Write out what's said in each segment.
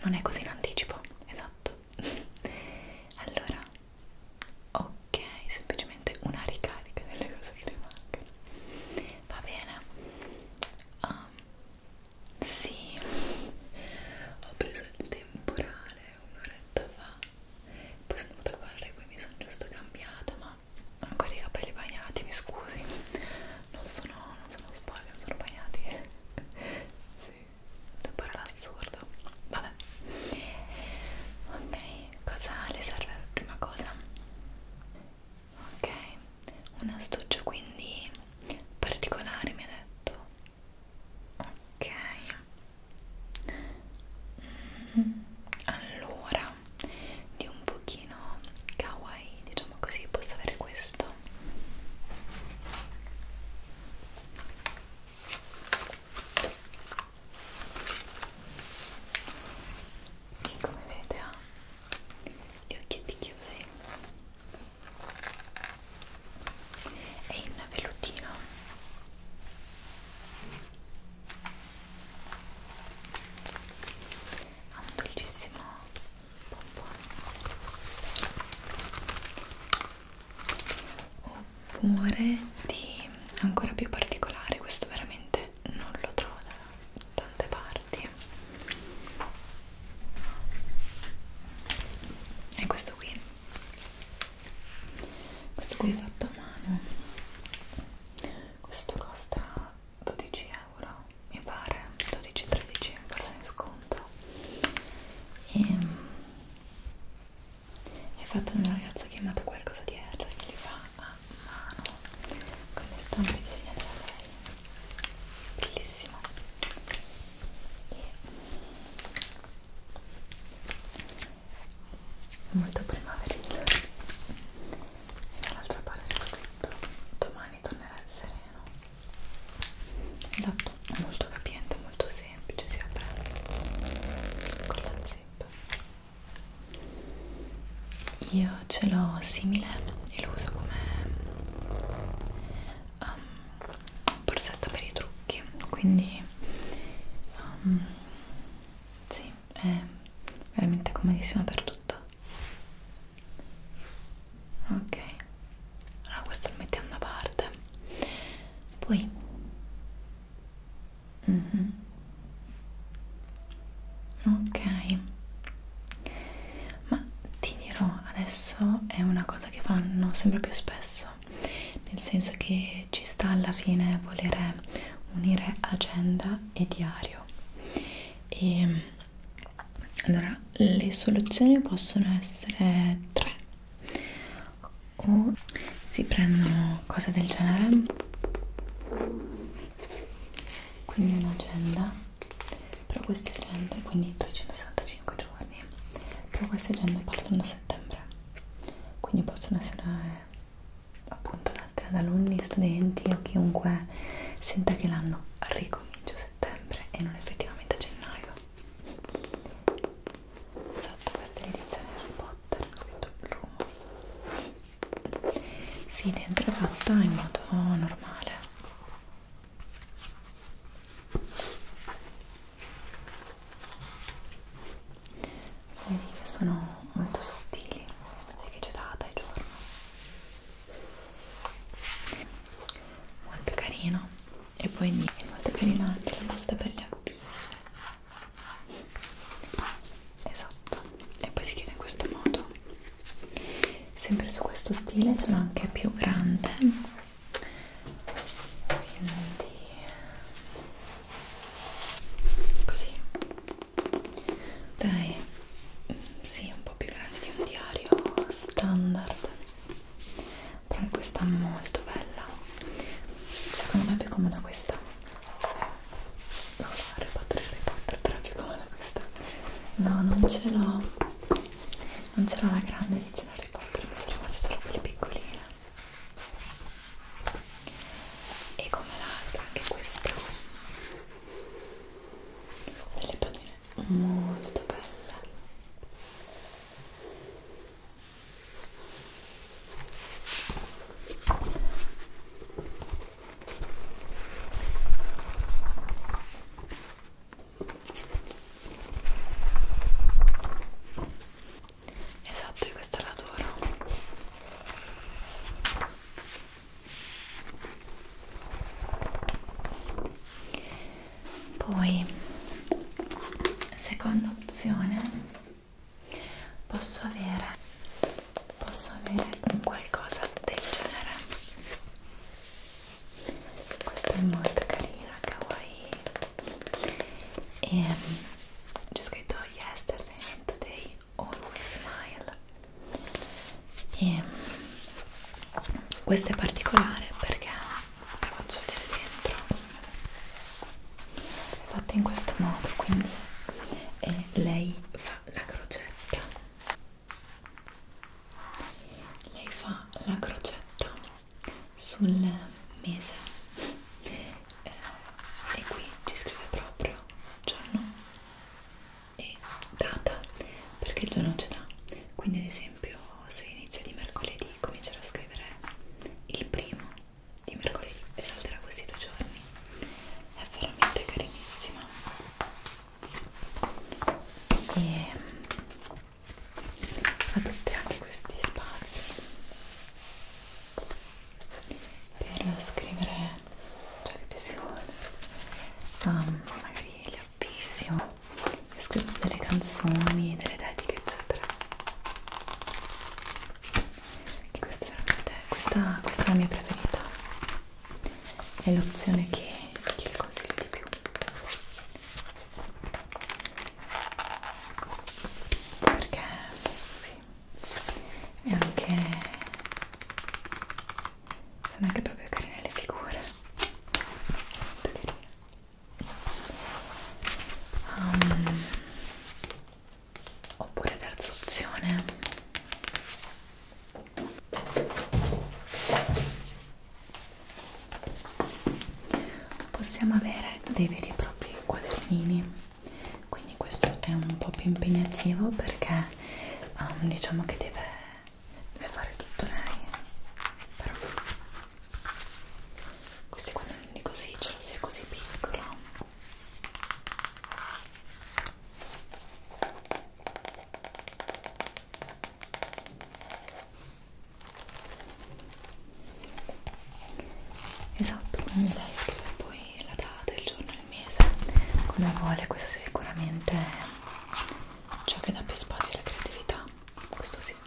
non è così in anticipo, esatto. Allora, ok, semplicemente una ricarica delle cose che le mancano. Va bene. Sì, ho preso il temporale un'oretta fa, poi sono dovuta correre, poi mi sono giusto cambiata, ma ho ancora i capelli bagnati, mi scusi, non sono sporchi, non sono bagnati. Sì, sembra l'assurdo. Vabbè. Ok, cosa le serve per prima cosa? Ok, un astuccio quindi particolare mi ha detto. Ok. Allora, di un pochino kawaii, diciamo così, posso avere questo. E come vede ha gli occhietti chiusi, è in vellutino. Ha un dolcissimo pompon. Oppure di ancora più particolare, questo veramente non lo trovo da tante parti, è questo qui è fatto a mano. Questo costa 12 euro, mi pare 12-13, forse in sconto, e è fatto da una ragazza chiamata qualcosa di R, che li fa a mano con le stampe disegnate da lei, bellissimo. E molto primaverile, e dall'altra parte c'è scritto domani tornerà il sereno. Esatto, molto capiente, molto semplice, si apre con la zip. Io ce l'ho simile e lo uso come borsetta per i trucchi, quindi sì, è veramente comodissima per tutto. Ok, allora questo lo mettiamo da parte. Poi ok, ma ti dirò, adesso è una cosa che fanno sempre più spesso, nel senso che ci sta alla fine volere unire agenda e diario. E allora le soluzioni possono essere tre: o si prendono cose del genere, quindi un'agenda, però queste agende, quindi 365 giorni, però queste agende partono da settembre, quindi possono essere appunto adatte ad alunni, studenti o chiunque senta che l'anno ricomincia a settembre e non effettivamente a gennaio. Esatto, questa è l'edizione Harry Potter, ho scritto Lumos. Sì, dentro è fatta in modo normale. Vedi che sono molto sottili, vedete che c'è data e giorno. Molto carino. E poi è molto carina anche la busta per gli avvisi. Esatto, e poi si chiude in questo modo. Sempre su questo stile sono anche più grande, quindi così, dai, sì, un po' più grande di un diario standard, però questa è molto bella, secondo me è più comoda questa. Lo so, Harry Potter, però è più comoda questa. No, non ce l'ho la grande edizione Harry Potter, mi sono rimaste solo quelle piccoline. E come l'altra, anche questa, delle pagine molto belle. seconda opzione posso avere un qualcosa del genere. Questa è molto carina, kawaii, e c'è scritto yesterday and today always smile. E questa è particolare perché la faccio vedere dentro, è fatta in questo modo, quindi lei fa la crocetta, sul mese, e qui ci scrive proprio giorno e data, perché il giorno ce l'ha, quindi ad esempio se inizia di mercoledì comincerà a scrivere il primo di mercoledì e salterà questi 2 giorni. È veramente carinissima e ha tutti anche questi spazi per scrivere ciò che più si vuole, magari gli avvisi o scrivo delle canzoni, delle dediche eccetera. E questa è veramente, questa è la mia preferita, è l'opzione che le consiglio di più, perché sì, e anche sono anche proprio carine le figure, molto carine. Oppure terza opzione, possiamo avere dei veri e propri quadernini, quindi questo è un po' più impegnativo perché diciamo che deve fare tutto lei, però questi quadernini così ce lo sia così piccolo. Esatto, quindi lei scrive poi la data, il giorno, il mese, come vuole. Questo sicuramente è ciò che dà più spazio alla creatività, questo sì.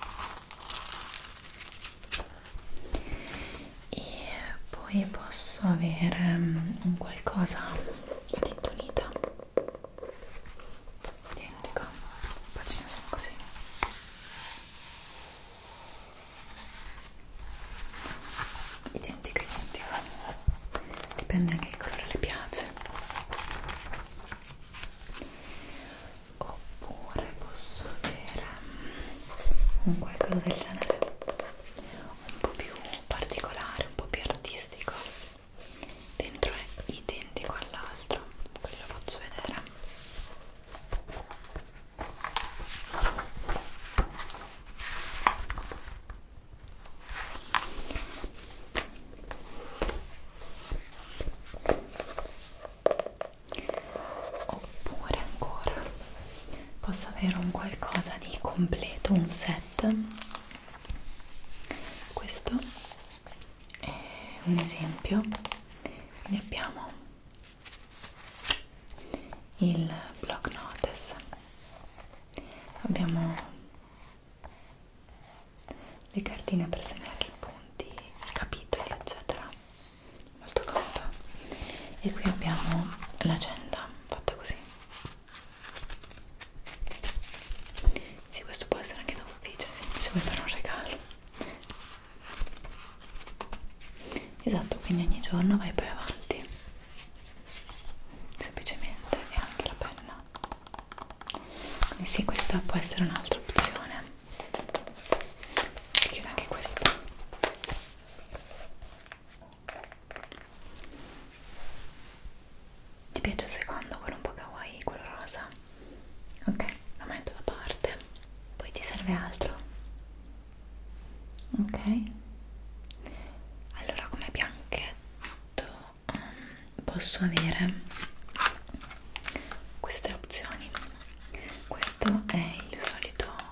E poi posso avere un qualcosa a dita unita, identico, le pagine sono così. Identico, dipende anche che colore le piace. Oppure posso avere un qualcosa del genere, un po' più particolare, un po' più artistico, dentro è identico all'altro, poi lo faccio vedere. Oppure ancora posso avere un qualcosa di completo, un set. Questo è un esempio, quindi abbiamo il block notice, abbiamo le cartine per segnare i punti, i capitoli eccetera, molto comodo. E qui abbiamo l'agenda fatta così. Sì, questo può essere anche da ufficio, se vuoi fare un regalo. Esatto, quindi ogni giorno vai poi avanti, semplicemente, e anche la penna. Quindi sì, questa può essere un'altra opzione. Chiudo anche questo. Ti piace il secondo, quello un po' kawaii, quello rosa? Ok, lo metto da parte. Poi ti serve altro? Ok, allora come bianchetto posso avere queste opzioni. Questo è il solito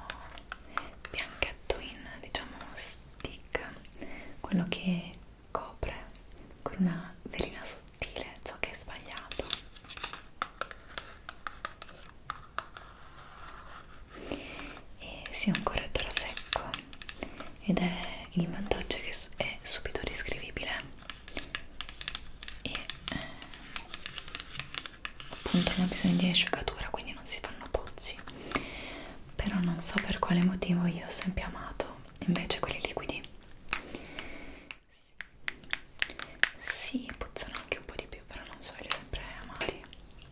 sia un correttore a secco, ed è il vantaggio che è subito riscrivibile e appunto non ha bisogno di asciugatura, quindi non si fanno pozzi. Però non so per quale motivo io ho sempre amato invece quelli liquidi. Sì, puzzano anche un po' di più, però non so, li ho sempre amati.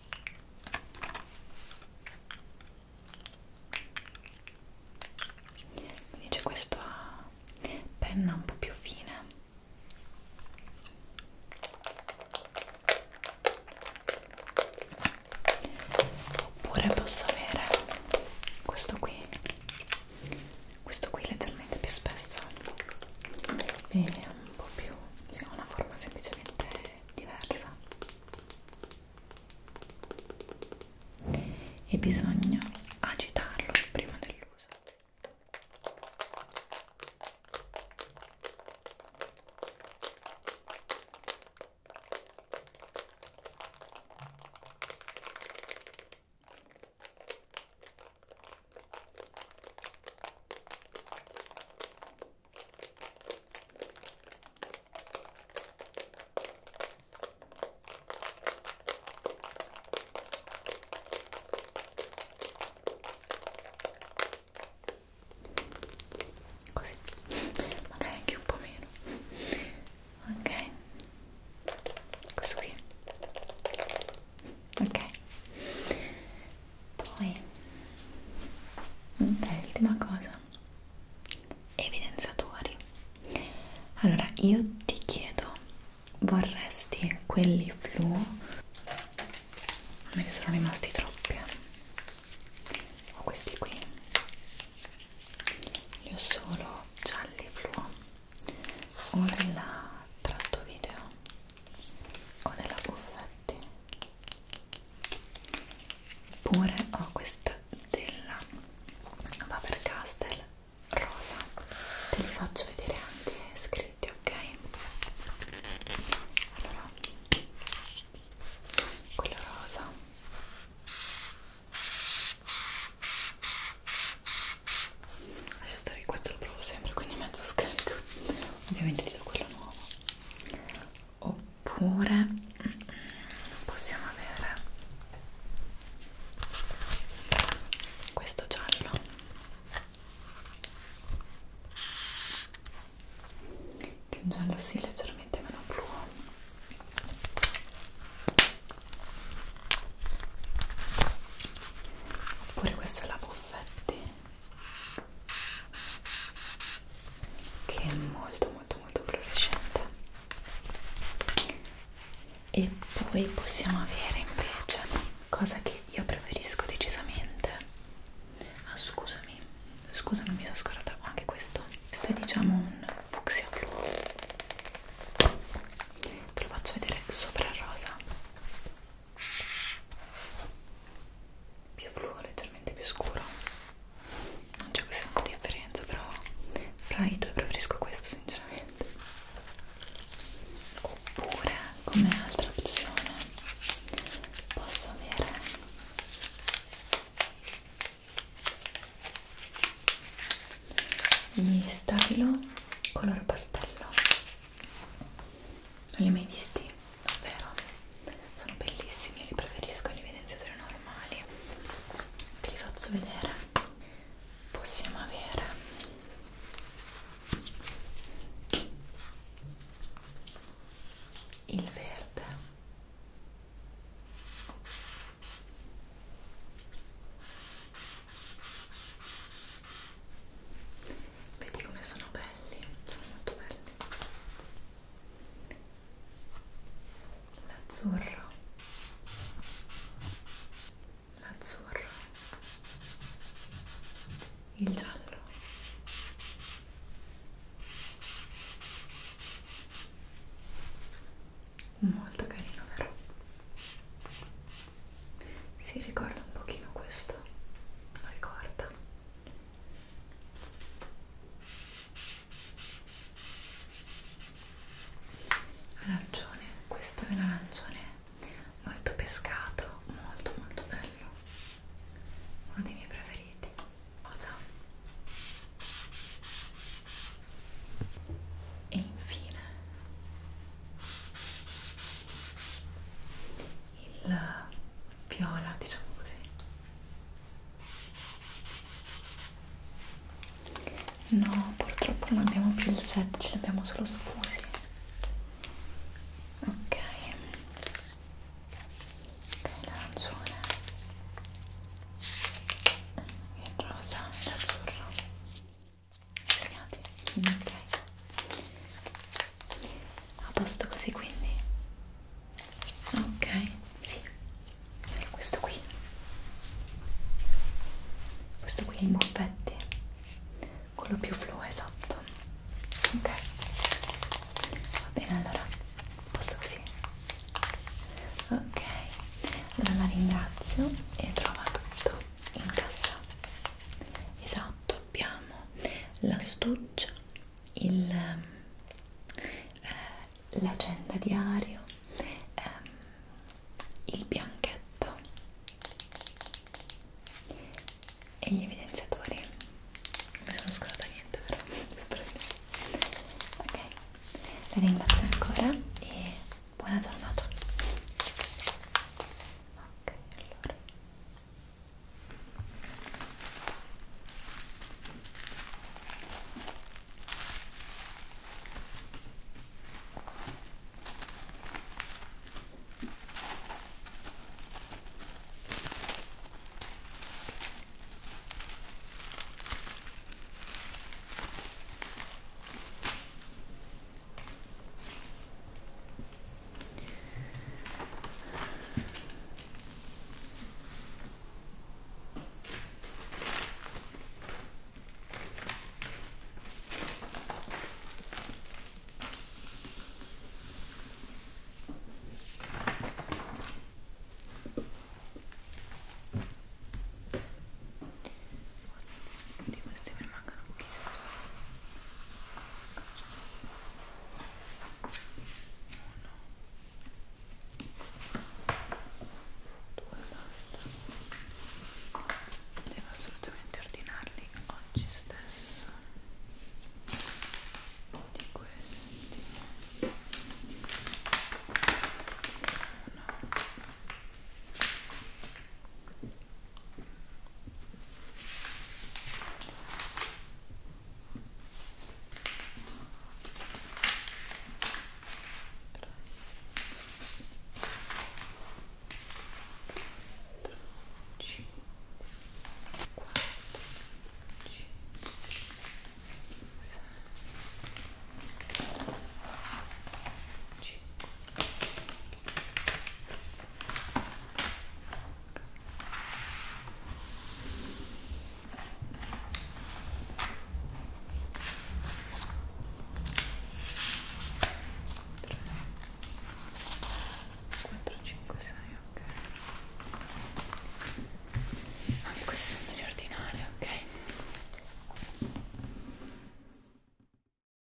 Quindi c'è questa penna un po' più fine. Oppure posso avere questo qui leggermente più spesso e un po' più, sì, ha una forma semplicemente diversa e bisogna agitarlo prima dell'uso. Così, magari anche un po' meno. Ok, questo qui. Ok, poi l'ultima cosa, evidenziatori. Allora io ti chiedo, vorresti quelli fluo? Me ne sono rimasti troppi, ho questi qui, li ho solo gialli fluo, o della tratto video o della Buffetti, oppure ho questa della Faber-Castell rosa. Te li faccio vedere anche scritti, ok? Allora, quello rosa, lascia stare che questo lo provo sempre, quindi mezzo scarico, ovviamente ti do quello nuovo. Oppure possiamo avere questo giallo, che è un giallo sì leggermente meno fluo. Oppure questo è la Buffetti, che è molto molto molto fluorescente. E poi possiamo avere invece, cosa che io preferisco decisamente, ah scusami, non mi sono scordata anche questo è diciamo un fucsia fluo, te lo faccio vedere sopra il rosa, più fluo, leggermente più scuro, non c'è questa differenza, però fra i due preferisco questo sinceramente. Oppure come altra opzione posso avere gli stabilo color pastello. Non li hai mai visti? Davvero? Sono bellissimi, li preferisco agli evidenziatori normali. Te li faccio vedere. Possiamo avere il verde, vedi come sono belli, sono molto belli. L'azzurro, No, purtroppo non abbiamo più il set, ce l'abbiamo solo sfusi. Ok, l'arancione, il rosa e l'azzurro segnati. Ok, a posto così, quindi ok, sì, questo qui in buffetti, quello più fluo, esatto. Ok, va bene, allora posso così. Ok, allora la ringrazio e trova tutto in cassa. Esatto, abbiamo l'astuccia, l'agenda diario, il bianchetto e gli evidenziatori. Non mi sono scordata niente, vero? Spero di no. Ok, la ringrazio